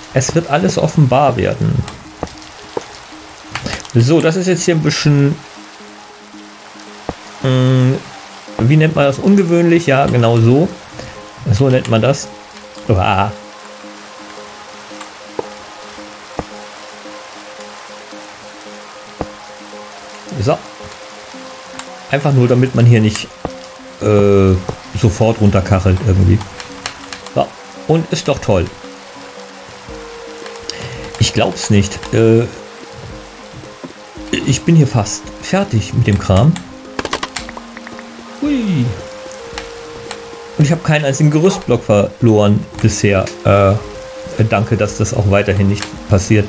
Es wird alles offenbar werden. So, das ist jetzt hier ein bisschen... wie nennt man das? Ungewöhnlich? Ja, genau so. So nennt man das. Uah. So. Einfach nur, damit man hier nicht sofort runterkachelt irgendwie. So. Und ist doch toll. Ich glaub's nicht. Ich bin hier fast fertig mit dem Kram. Hui. Und ich habe keinen einzigen Gerüstblock verloren bisher. Danke, dass das auch weiterhin nicht passiert.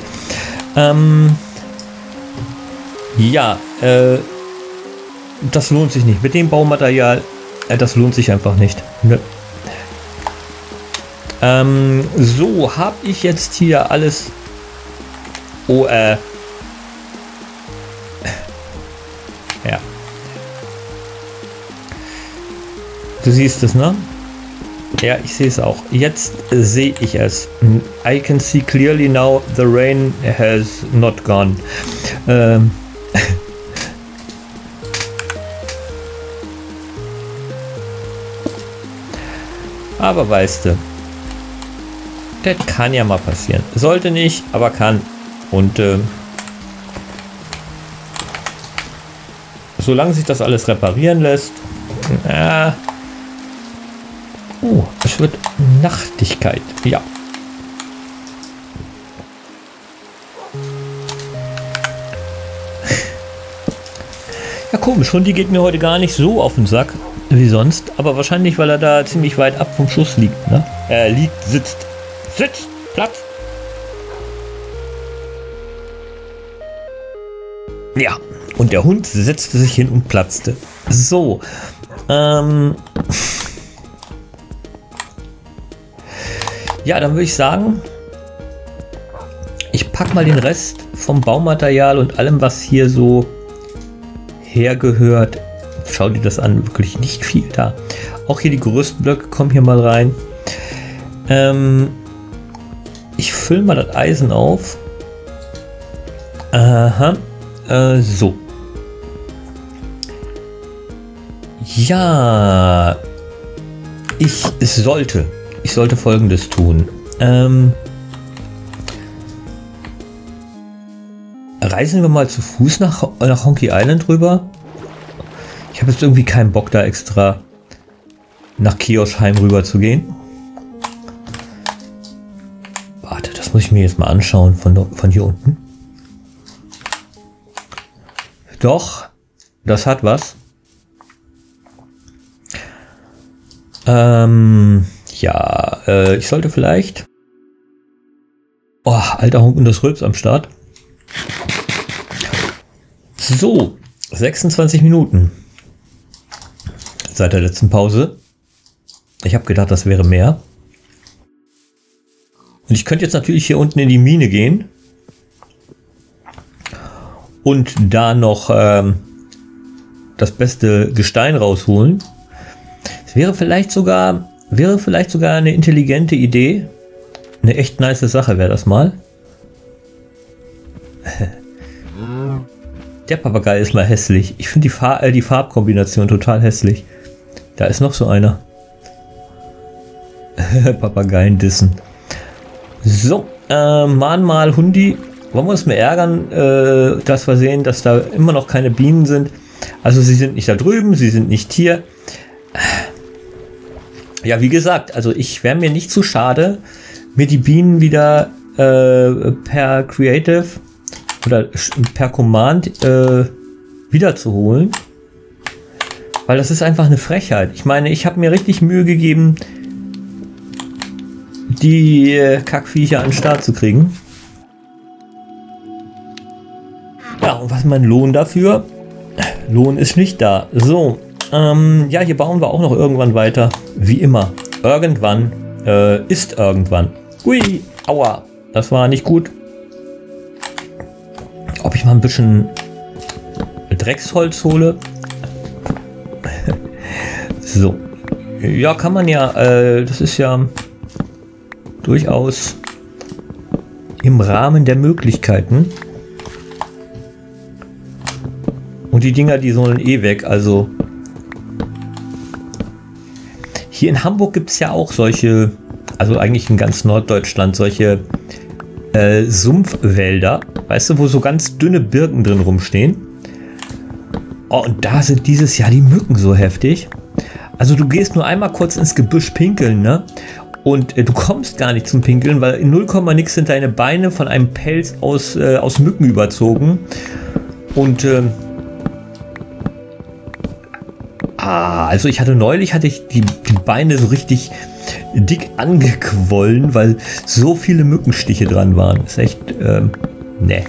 Ja, das lohnt sich nicht. Mit dem Baumaterial, das lohnt sich einfach nicht. Nö. So, habe ich jetzt hier alles... Oh, ja. Du siehst es, ne? Ja, ich sehe es auch. Jetzt sehe ich es. I can see clearly now the rain has not gone. Aber weißt du, das kann ja mal passieren. Sollte nicht, aber kann. Und solange sich das alles reparieren lässt, oh, es wird Nachtigkeit. Ja. Ja, komisch. Hundi geht mir heute gar nicht so auf den Sack wie sonst. Aber wahrscheinlich, weil er da ziemlich weit ab vom Schuss liegt. Ne? Sitzt. Sitzt. Platz. Ja. Und der Hund setzte sich hin und platzte. So. Ja, dann würde ich sagen, ich packe mal den Rest vom Baumaterial und allem, was hier so hergehört. Schau dir das an, wirklich nicht viel da. Auch hier die Gerüstblöcke kommen hier mal rein. Ich fülle mal das Eisen auf. Aha. So. Ja. Ich sollte Folgendes tun. Reisen wir mal zu Fuß nach Honky Island rüber. Ich habe jetzt irgendwie keinen Bock, da extra nach Kioschheim rüber zu gehen. Warte, das muss ich mir jetzt mal anschauen von hier unten. Doch, das hat was. Ja, ich sollte vielleicht... Oh, alter Hund und das Rülps am Start. So, 26 Minuten. Seit der letzten Pause. Ich habe gedacht, das wäre mehr. Und ich könnte jetzt natürlich hier unten in die Mine gehen. Und da noch das beste Gestein rausholen. Es wäre vielleicht sogar eine intelligente Idee. Eine echt nice Sache wäre das mal. Der Papagei ist mal hässlich. Ich finde die Farbkombination total hässlich. Da ist noch so einer. Papageien dissen. So, Mahnmal Hundi. Wollen wir uns mal ärgern, dass wir sehen, dass da immer noch keine Bienen sind. Also sie sind nicht da drüben, sie sind nicht hier. Ja, wie gesagt, also ich wäre mir nicht zu schade, mir die Bienen wieder per Creative oder per Command wiederzuholen. Weil das ist einfach eine Frechheit. Ich meine, ich habe mir richtig Mühe gegeben, die Kackviecher an den Start zu kriegen. Ja, und was ist mein Lohn dafür? Lohn ist nicht da. So, ja, hier bauen wir auch noch irgendwann weiter. Wie immer. Irgendwann ist irgendwann. Ui, aua, das war nicht gut. Ob ich mal ein bisschen Drecksholz hole? So. Ja, kann man ja, das ist ja durchaus im Rahmen der Möglichkeiten. Und die Dinger, die sollen eh weg, also hier in Hamburg gibt es ja auch solche, also eigentlich in ganz Norddeutschland, solche Sumpfwälder, weißt du, wo so ganz dünne Birken drin rumstehen. Oh, und da sind dieses Jahr die Mücken so heftig. Also du gehst nur einmal kurz ins Gebüsch pinkeln, ne? Und du kommst gar nicht zum Pinkeln, weil in 0, nix sind deine Beine von einem Pelz aus Mücken überzogen. Und also ich hatte neulich die Beine so richtig dick angequollen, weil so viele Mückenstiche dran waren. Ist echt, ne.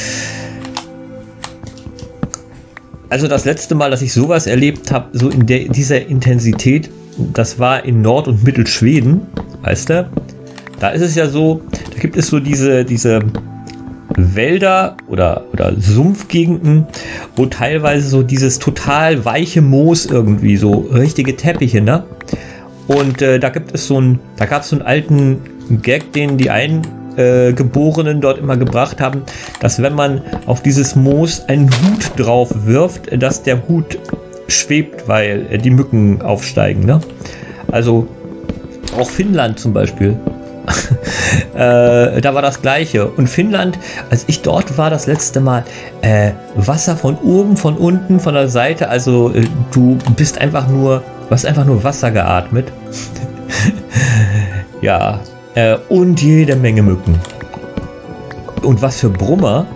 Also das letzte Mal, dass ich sowas erlebt habe, so in dieser Intensität, das war in Nord- und Mittelschweden, weißt du? Da ist es ja so, da gibt es so diese Wälder oder Sumpfgegenden, wo teilweise so dieses total weiche Moos irgendwie, so richtige Teppiche, ne? Und da gab es so einen alten Gag, den die Eingeborenen dort immer gebracht haben, dass wenn man auf dieses Moos einen Hut drauf wirft, dass der Hut schwebt, weil die Mücken aufsteigen, ne? Also auch Finnland zum Beispiel. Da war das Gleiche. Und Finnland, als ich dort war das letzte Mal, Wasser von oben, von unten, von der Seite, also du hast einfach nur Wasser geatmet. Ja, und jede Menge Mücken. Und was für Brummer.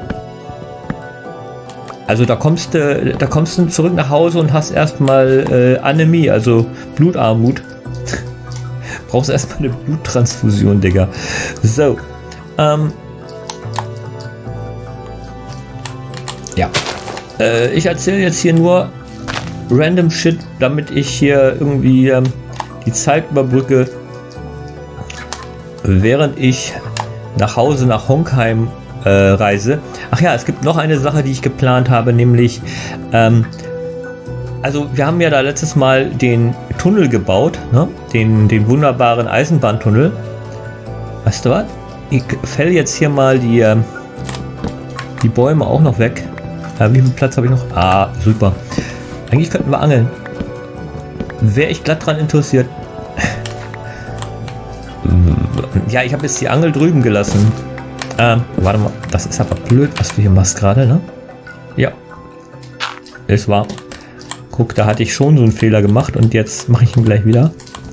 Also da kommst du zurück nach Hause und hast erstmal Anämie, also Blutarmut. Brauchst erstmal eine Bluttransfusion, Digga. So. Ja. Ich erzähle jetzt hier nur random Shit, damit ich hier irgendwie die Zeit überbrücke, während ich nach Hause nach Honkheim reise. Ach ja, es gibt noch eine Sache, die ich geplant habe, nämlich also wir haben ja da letztes Mal den Tunnel gebaut, ne? Den wunderbaren Eisenbahntunnel. Weißt du was? Ich fäll jetzt hier mal die Bäume auch noch weg. Wie viel Platz habe ich noch? Ah, super. Eigentlich könnten wir angeln. Wäre ich glatt dran interessiert. Ja, ich habe jetzt die Angel drüben gelassen. Warte mal, das ist aber blöd, was du hier machst gerade, ne? Ja. Ist wahr. Guck, da hatte ich schon so einen Fehler gemacht und jetzt mache ich ihn gleich wieder.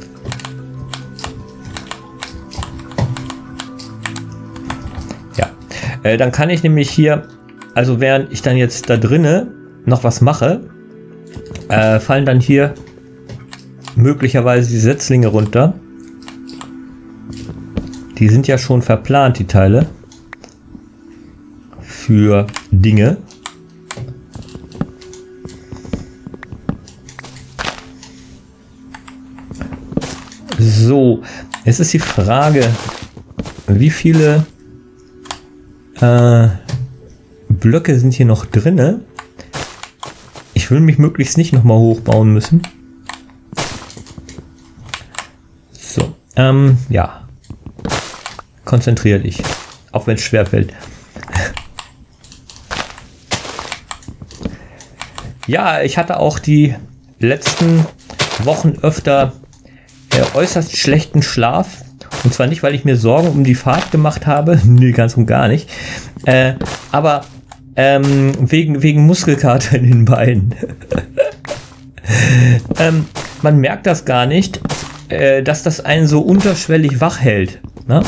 Ja. Dann kann ich nämlich hier, also während ich dann jetzt da drinne noch was mache, fallen dann hier möglicherweise die Setzlinge runter. Die sind ja schon verplant, die Teile. Für Dinge. So, jetzt ist die Frage, wie viele Blöcke sind hier noch drinne? Ich will mich möglichst nicht nochmal hochbauen müssen. So, ja. Konzentrier dich, auch wenn es schwer fällt. Ja, ich hatte auch die letzten Wochen öfter äußerst schlechten Schlaf. Und zwar nicht, weil ich mir Sorgen um die Fahrt gemacht habe. Nee, ganz und gar nicht. Aber wegen Muskelkater in den Beinen. Man merkt das gar nicht, dass das einen so unterschwellig wach hält. Ne?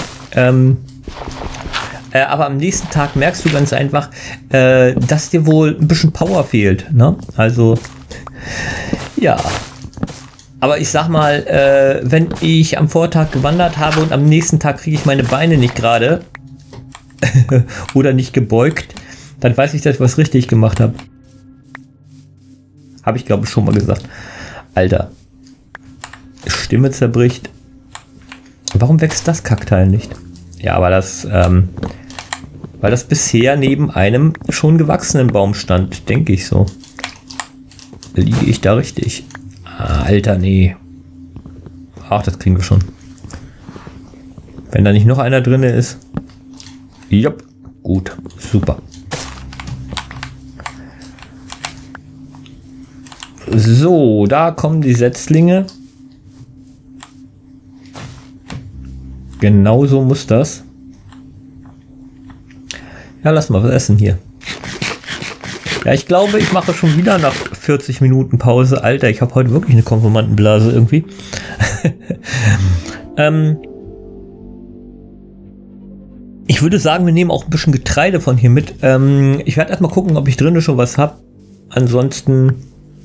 Aber am nächsten Tag merkst du ganz einfach, dass dir wohl ein bisschen Power fehlt. Ne? Also, ja. Aber ich sag mal, wenn ich am Vortag gewandert habe und am nächsten Tag kriege ich meine Beine nicht gerade oder nicht gebeugt, dann weiß ich, dass ich was richtig gemacht habe. Habe ich, glaube ich, schon mal gesagt. Alter. Stimme zerbricht. Warum wächst das Kackteil nicht? Ja, aber das, weil das bisher neben einem schon gewachsenen Baum stand, denke ich so. Liege ich da richtig? Alter, nee. Ach, das kriegen wir schon. Wenn da nicht noch einer drin ist. Ja, gut, super. So, da kommen die Setzlinge. Genau so muss das. Ja, lass mal was essen hier. Ja, ich glaube, ich mache schon wieder nach 40 Minuten Pause. Alter, ich habe heute wirklich eine Konformantenblase irgendwie. Ich würde sagen, wir nehmen auch ein bisschen Getreide von hier mit. Ich werde erstmal gucken, ob ich drinnen schon was habe. Ansonsten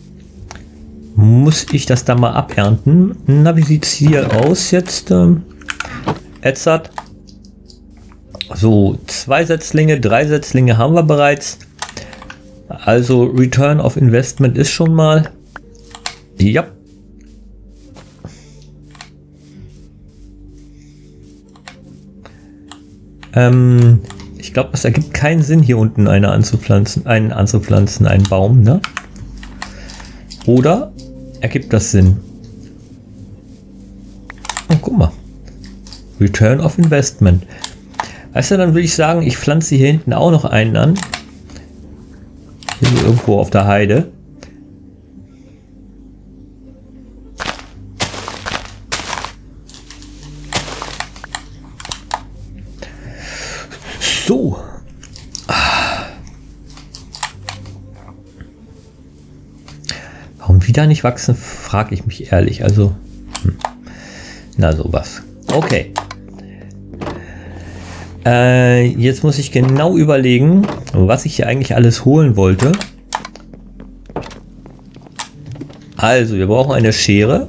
muss ich das da mal abernten. Na, wie sieht es hier aus jetzt? Edzard. So, 2 Setzlinge, 3 Setzlinge haben wir bereits. Also Return of Investment ist schon mal. Ja. Ich glaube, es ergibt keinen Sinn, hier unten einen anzupflanzen, einen Baum, ne? Oder ergibt das Sinn? Oh, guck mal. Return of Investment. Weißt du, dann würde ich sagen, ich pflanze hier hinten auch noch einen an. Hier irgendwo auf der Heide. So. Warum wieder nicht wachsen, frage ich mich ehrlich. Also, na sowas. Okay. Jetzt muss ich genau überlegen, was ich hier eigentlich alles holen wollte. Also, wir brauchen eine Schere.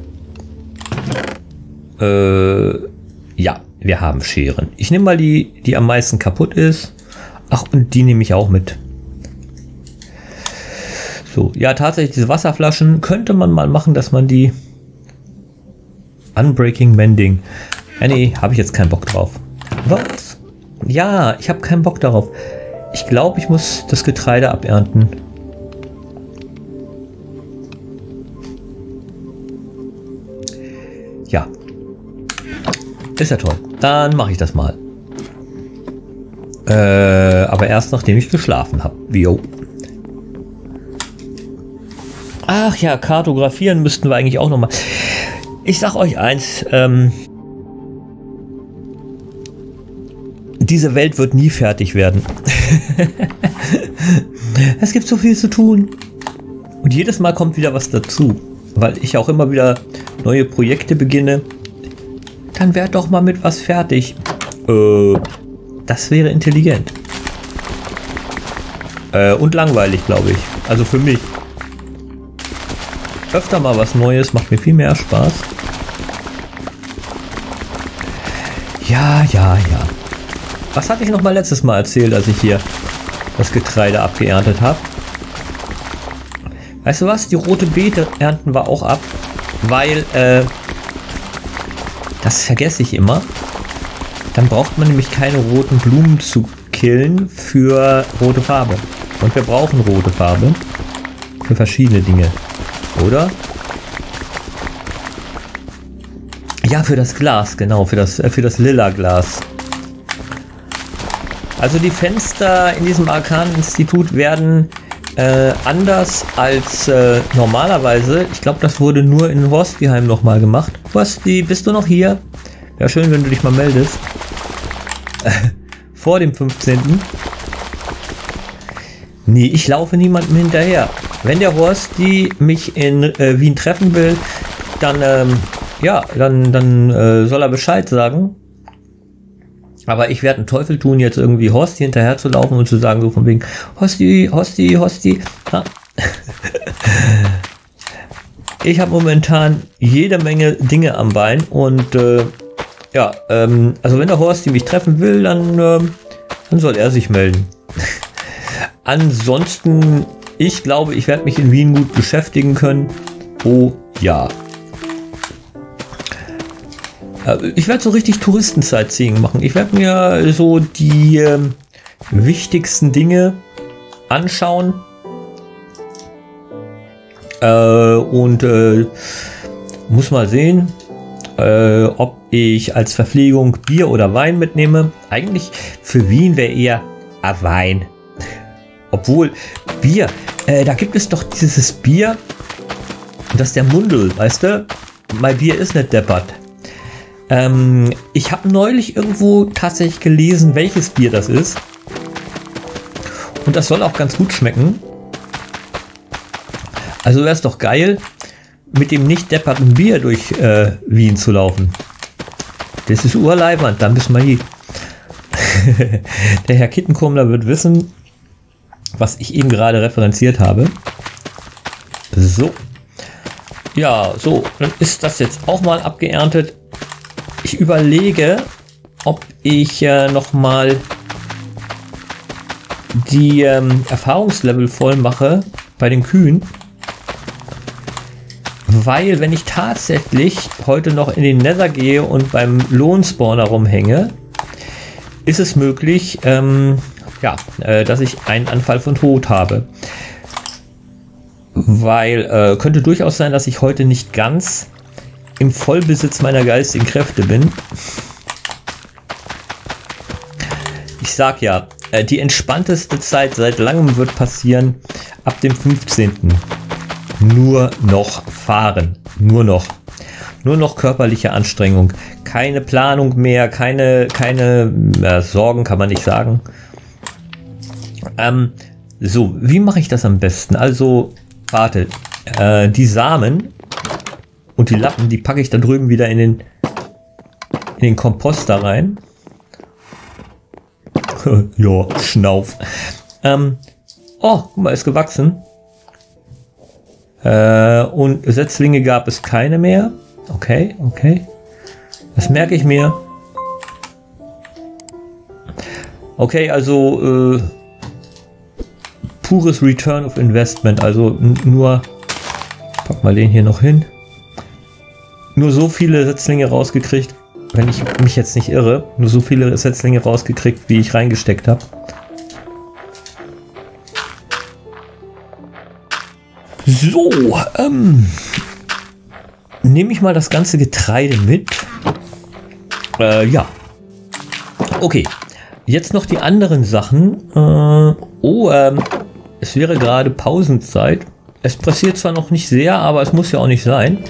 Ja, wir haben Scheren. Ich nehme mal die am meisten kaputt ist. Ach, und die nehme ich auch mit. So, ja, tatsächlich, diese Wasserflaschen könnte man mal machen, dass man die Unbreaking Mending. Nee, habe ich jetzt keinen Bock drauf. Was? Ja, ich habe keinen Bock darauf. Ich glaube, ich muss das Getreide abernten. Ja. Ist ja toll. Dann mache ich das mal. Aber erst nachdem ich geschlafen habe. Jo. Ach ja, kartografieren müssten wir eigentlich auch noch mal. Ich sag euch eins, diese Welt wird nie fertig werden. Es gibt so viel zu tun. Und jedes Mal kommt wieder was dazu. Weil ich auch immer wieder neue Projekte beginne. Dann werd doch mal mit was fertig. Das wäre intelligent. Und langweilig, glaube ich. Also für mich. Öfter mal was Neues macht mir viel mehr Spaß. Ja. Was hatte ich noch mal letztes Mal erzählt, als ich hier das Getreide abgeerntet habe? Weißt du was? Die rote Beete ernten wir auch ab, weil das vergesse ich immer. Dann braucht man nämlich keine roten Blumen zu killen für rote Farbe. Und wir brauchen rote Farbe für verschiedene Dinge, oder? Ja, für das Glas, genau, für das lila Glas. Also die Fenster in diesem Arkan-Institut werden anders als normalerweise. Ich glaube, das wurde nur in Horstiheim nochmal gemacht. Horsti, bist du noch hier? Wäre schön, wenn du dich mal meldest. Vor dem 15. Nee, ich laufe niemandem hinterher. Wenn der Horsti mich in Wien treffen will, dann soll er Bescheid sagen. Aber ich werde einen Teufel tun, jetzt irgendwie Horsti hinterher zu laufen und zu sagen, so von wegen, Horsti. Ha. Ich habe momentan jede Menge Dinge am Bein und also wenn der Horsti mich treffen will, dann soll er sich melden. Ansonsten, ich glaube, ich werde mich in Wien gut beschäftigen können. Oh ja. Ich werde so richtig Touristen-Sightseeing machen. Ich werde mir so die wichtigsten Dinge anschauen. Und muss mal sehen, ob ich als Verpflegung Bier oder Wein mitnehme. Eigentlich für Wien wäre eher Wein. Obwohl, Bier, da gibt es doch dieses Bier, das ist der Mundel, weißt du? Mein Bier ist nicht deppert. Ich habe neulich irgendwo tatsächlich gelesen, welches Bier das ist. Und das soll auch ganz gut schmecken. Also wäre es doch geil, mit dem nicht depperten Bier durch Wien zu laufen. Das ist urleibend, da müssen wir hier. Der Herr Kittenkummler wird wissen, was ich eben gerade referenziert habe. So. Ja, so, dann ist das jetzt auch mal abgeerntet. Ich überlege, ob ich nochmal die Erfahrungslevel voll mache bei den Kühen. Weil, wenn ich tatsächlich heute noch in den Nether gehe und beim Lohnspawner rumhänge, ist es möglich, dass ich einen Anfall von Tod habe. Weil, könnte durchaus sein, dass ich heute nicht ganz im Vollbesitz meiner geistigen Kräfte bin. Ich sag ja, die entspannteste Zeit seit langem wird passieren ab dem 15. Nur noch fahren. Nur noch körperliche Anstrengung. Keine Planung mehr, keine Sorgen kann man nicht sagen. So, wie mache ich das am besten? Also, warte, die Samen und die Lappen, die packe ich da drüben wieder in den Komposter rein. Ja, Schnauf. Oh, guck mal, ist gewachsen. Und Setzlinge gab es keine mehr. Okay. Das merke ich mir. Okay, also pures Return of Investment. Also nur, pack mal den hier noch hin. Nur so viele Setzlinge rausgekriegt, wenn ich mich jetzt nicht irre. Nur so viele Setzlinge rausgekriegt, wie ich reingesteckt habe. So, nehme ich mal das ganze Getreide mit. Ja. Okay. Jetzt noch die anderen Sachen. Es wäre gerade Pausenzeit. Es passiert zwar noch nicht sehr, aber es muss ja auch nicht sein.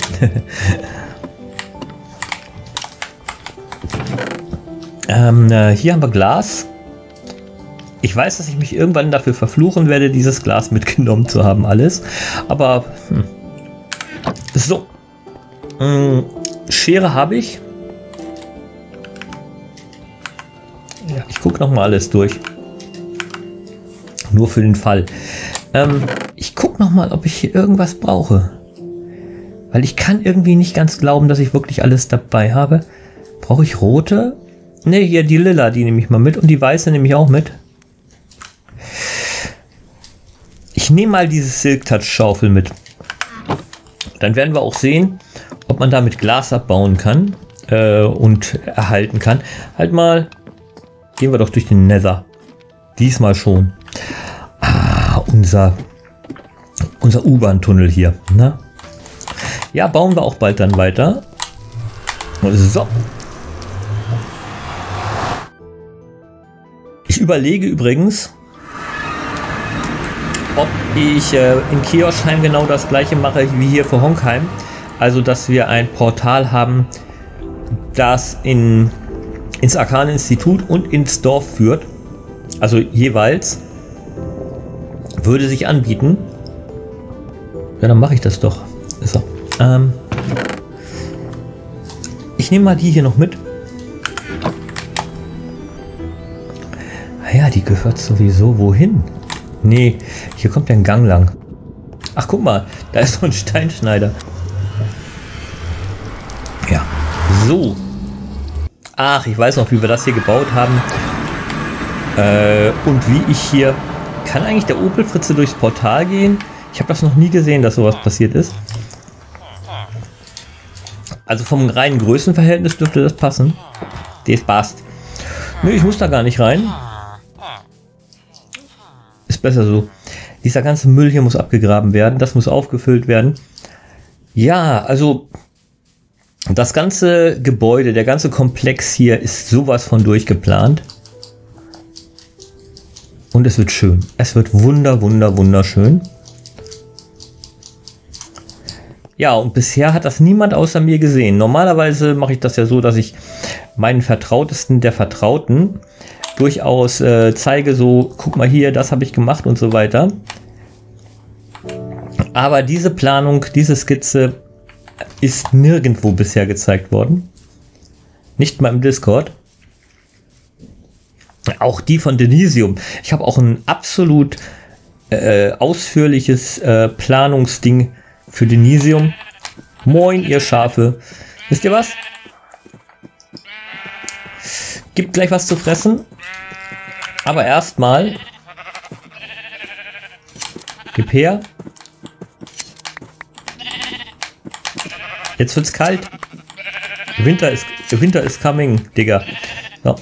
Hier haben wir Glas. Ich weiß, dass ich mich irgendwann dafür verfluchen werde, dieses Glas mitgenommen zu haben, alles. Aber, so. Schere habe ich. Ja, ich gucke noch mal alles durch. Nur für den Fall. Ich gucke noch mal, ob ich hier irgendwas brauche. Weil ich kann irgendwie nicht ganz glauben, dass ich wirklich alles dabei habe. Brauche ich rote? Ne, hier die lila, die nehme ich mal mit. Und die weiße nehme ich auch mit. Ich nehme mal diese Silk Touch Schaufel mit. Dann werden wir auch sehen, ob man damit Glas abbauen kann und erhalten kann. Halt mal, gehen wir doch durch den Nether. Diesmal schon. Unser U-Bahn-Tunnel hier. Ne? Ja, bauen wir auch bald dann weiter. So. Ich überlege übrigens, ob ich in Kioschheim genau das gleiche mache wie hier für Honkheim. Also, dass wir ein Portal haben, das ins Arkane Institut und ins Dorf führt. Also jeweils. Würde sich anbieten. Ja, dann mache ich das doch. So. Ich nehme mal die hier noch mit. Ja, die gehört sowieso wohin? Nee, hier kommt ja ein Gang lang. Ach, guck mal, da ist so ein Steinschneider. Ja, so. Ach, ich weiß noch, wie wir das hier gebaut haben. Und wie ich hier... Kann eigentlich der Opel-Fritze durchs Portal gehen? Ich habe das noch nie gesehen, dass sowas passiert ist. Also vom reinen Größenverhältnis dürfte das passen. Das passt. Nö, ich muss da gar nicht rein. Ist besser so. Dieser ganze Müll hier muss abgegraben werden. Das muss aufgefüllt werden. Ja, also Das ganze Gebäude, der ganze Komplex hier ist sowas von durchgeplant. Und es wird schön. Es wird wunderschön. Ja, und bisher hat das niemand außer mir gesehen. Normalerweise mache ich das ja so, dass ich meinen Vertrautesten der Vertrauten durchaus zeige, so, guck mal hier, das habe ich gemacht und so weiter. Aber diese Planung, diese Skizze ist nirgendwo bisher gezeigt worden. Nicht mal im Discord. Auch die von Denisium. Ich habe auch ein absolut ausführliches Planungsding für Denisium. Moin, ihr Schafe. Wisst ihr was? Gibt gleich was zu fressen. Aber erstmal. Gib her. Jetzt wird's kalt. Winter ist coming, Digga. So.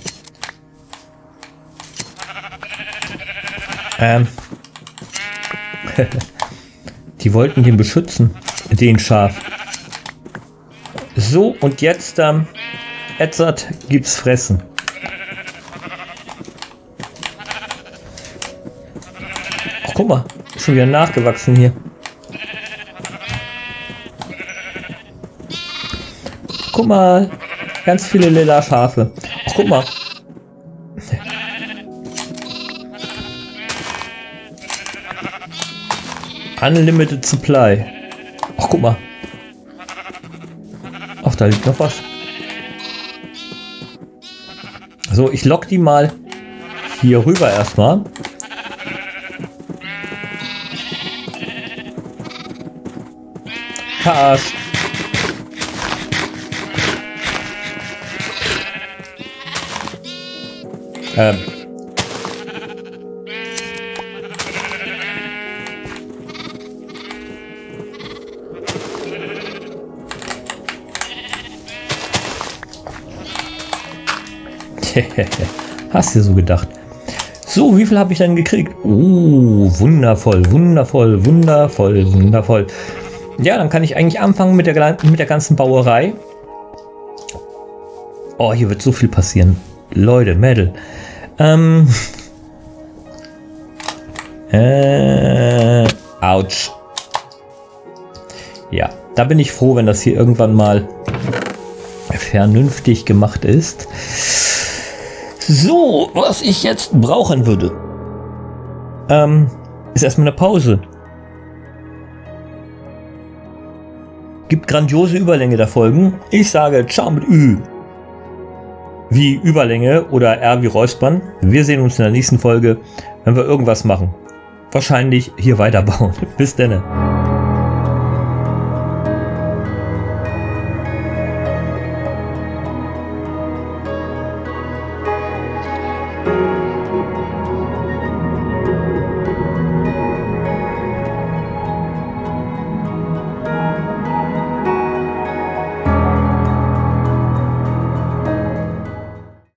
Die wollten den beschützen, den Schaf. So, und jetzt Edzard gibt's fressen. Ach, guck mal, schon wieder nachgewachsen hier. Guck mal, ganz viele lila Schafe. Ach, guck mal. Unlimited Supply. Ach, guck mal. Ach, da liegt noch was. So, ich lock die mal hier rüber erstmal. Verarscht. Hast du so gedacht? So, wie viel habe ich denn gekriegt? Oh, wundervoll. Ja, dann kann ich eigentlich anfangen mit der ganzen Bauerei. Oh, hier wird so viel passieren. Leute, Mädel. Autsch. Ja, da bin ich froh, wenn das hier irgendwann mal vernünftig gemacht ist. So, was ich jetzt brauchen würde, ist erstmal eine Pause. Gibt grandiose Überlänge der Folgen. Ich sage ciao mit Ü. Wie Überlänge oder R wie Räuspern. Wir sehen uns in der nächsten Folge, wenn wir irgendwas machen. Wahrscheinlich hier weiterbauen. Bis denne.